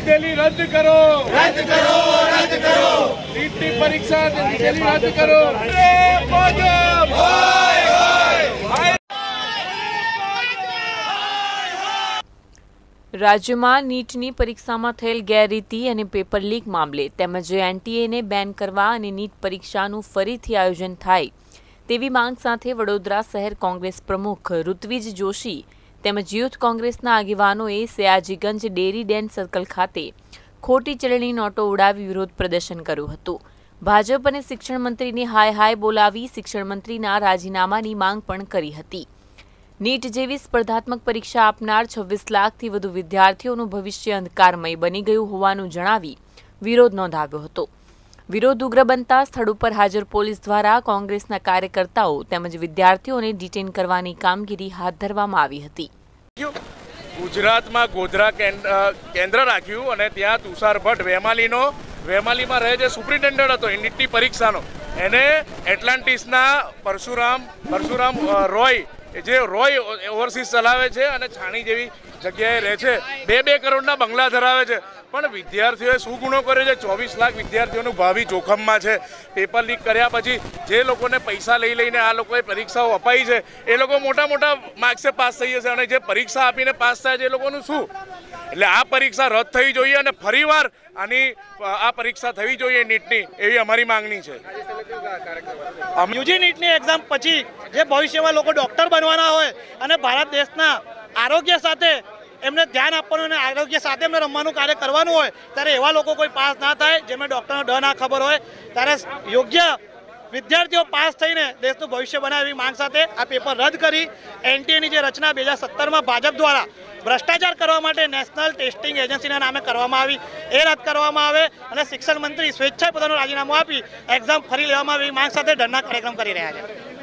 લીધેલી રદ કરો, રદ કરો, રદ કરો. નીટની પરીક્ષા લીધેલી રદ કરો. રાજ્યમાં નીટની પરીક્ષામાં થયેલ ગેરરીતિ અને પેપર લીક મામલે તેમજ એનટીએને બેન કરવા અને નીટ પરીક્ષાનું ફરીથી આયોજન થાય તેવી માંગ સાથે વડોદરા શહેર કોંગ્રેસ પ્રમુખ ઋત્વિજ જોશી તેમજ યુથ કોંગ્રેસના આગેવાનોએ સયાજીગંજ ડેરી ડેન સર્કલ ખાતે ખોટી ચલણી નોટો ઉડાવી વિરોધ પ્રદર્શન કર્યું હતું. ભાજપ અને શિક્ષણ મંત્રીને હાય હાય બોલાવી શિક્ષણ મંત્રીના રાજીનામાની માંગ પણ કરી હતી. નીટ જેવી સ્પર્ધાત્મક પરીક્ષા આપનાર 26 લાખથી વધુ વિદ્યાર્થીઓનું ભવિષ્ય અંધકારમય બની ગયું હોવાનું જણાવી વિરોધ નોંધાવ્યો હતો. વિરોધ ઉગ્ર બનતા સ્થળ ઉપર હાજર પોલીસ દ્વારા કોંગ્રેસના કાર્યકર્તાઓ તેમજ વિદ્યાર્થીઓને ડિટેન કરવાની કામગીરી હાથ ધરવામાં આવી હતી. ગુજરાતમાં ગોધરા કેન્દ્ર રાખ્યું અને ત્યાં તુષાર ભટ્ટ વેમાલીમાં રહે છે સુપ્રિન્ટેન્ડન્ટ હતો નીટની પરીક્ષાનો. એને એટલાન્ટિસના પરશુરામ રોય જે રોય ઓવરસીઝ ચલાવે છે અને છાણી જેવી જગ્યાએ રહે છે. 2 કરોડના બંગલા ધરાવે છે. પણ વિદ્યાર્થીઓએ શું ગુનો કર્યો છે? 24 લાખ વિદ્યાર્થીઓનું ભાવિ જોખમમાં છે. પેપર લીક કર્યા પછી જે લોકોને પૈસા લઈને આ લોકોએ પરીક્ષાઓ અપાઈ છે એ લોકો મોટા માર્ક્સે પાસ થઈ જશે અને જે પરીક્ષા આપીને પાસ થાય છે એ લોકોનું શું? એટલે આ પરીક્ષા રદ થવી જોઈએ અને ફરીવાર આ પરીક્ષા થવી જોઈએ નીટની, એવી અમારી માંગણી છે. યુજી નીટની એક્ઝામ પછી જે ભવિષ્યમાં લોકો ડૉક્ટર બનવાના હોય અને ભારત દેશના આરોગ્ય સાથે એમને ધ્યાન આપવાનું અને આરોગ્ય સાથે એમને રમવાનું કાર્ય કરવાનું હોય ત્યારે એવા લોકો કોઈ પાસ ના થાય જેમને ડૉક્ટરનો ડ ના ખબર હોય ત્યારે યોગ્ય વિદ્યાર્થીઓ પાસ થઈને દેશનું ભવિષ્ય બનાવે એવી માંગ સાથે આ પેપર રદ કરી એનટીએની જે રચના 2017માં ભાજપ દ્વારા ભ્રષ્ટાચાર કરવા માટે નેશનલ ટેસ્ટિંગ એજન્સીના નામે કરવામાં આવી એ રદ કરવામાં આવે અને શિક્ષણ મંત્રી સ્વેચ્છાએ પોતાનું રાજીનામું આપી એક્ઝામ ફરી લેવામાં આવે એવી માંગ સાથે ધરના કાર્યક્રમ કરી રહ્યા છે.